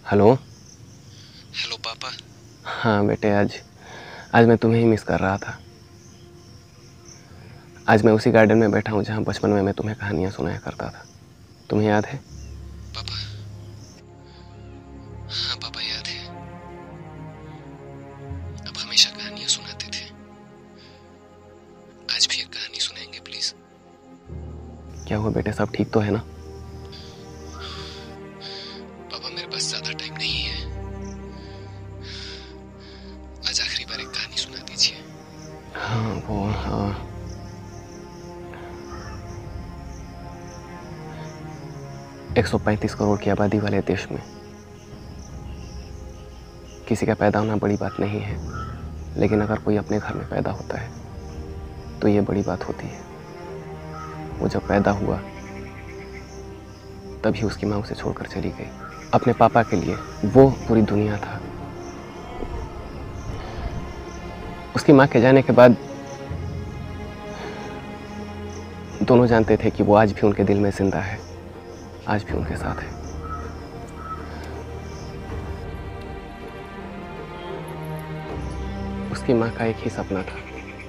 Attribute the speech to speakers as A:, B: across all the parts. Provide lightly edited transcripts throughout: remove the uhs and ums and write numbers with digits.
A: Hello.
B: Hello पापा।
A: हाँ बेटे, आज आज मैं तुम्हें ही मिस कर रहा था। आज मैं उसी गार्डन में बैठा हूँ जहाँ बचपन में मैं तुम्हें कहानियाँ सुनाया करता था। तुम्हें याद है?
B: पापा, हाँ पापा याद है। अब हमेशा कहानियां सुनाते थे। आज भी एक कहानी सुनाएंगे प्लीज।
A: क्या हुआ बेटे, सब ठीक तो है ना?
B: पापा मेरे पास ज्यादा टाइम नहीं है। आज आखिरी बार एक कहानी सुना दीजिए।
A: हाँ वो हाँ, 135 करोड़ की आबादी वाले देश में किसी का पैदा होना बड़ी बात नहीं है, लेकिन अगर कोई अपने घर में पैदा होता है तो ये बड़ी बात होती है। वो जब पैदा हुआ तभी उसकी माँ उसे छोड़कर चली गई। अपने पापा के लिए वो पूरी दुनिया था। उसकी माँ के जाने के बाद दोनों जानते थे कि वो आज भी उनके दिल में जिंदा है, आज भी उनके साथ है। उसकी माँ का एक ही सपना था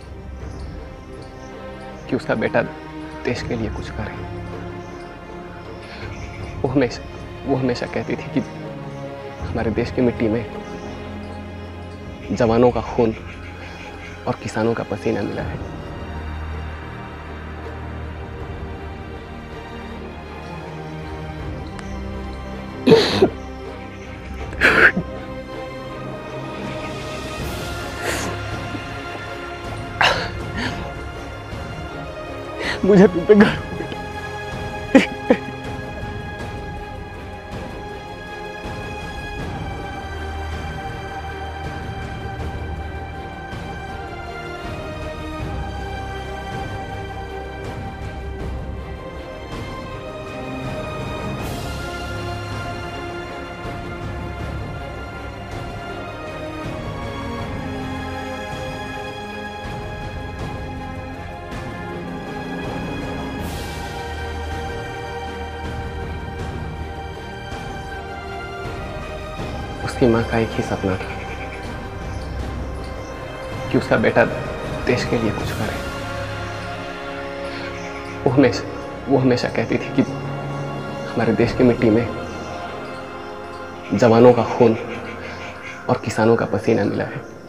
A: कि उसका बेटा देश के लिए कुछ करे। वो हमेशा कहती थी कि हमारे देश की मिट्टी में जवानों का खून और किसानों का पसीना मिला है। मुझे तुम पे गर्व है बेटा। उसकी माँ का एक ही सपना था कि उसका बेटा देश के लिए कुछ करे। वो हमेशा कहती थी कि हमारे देश की मिट्टी में जवानों का खून और किसानों का पसीना मिला है।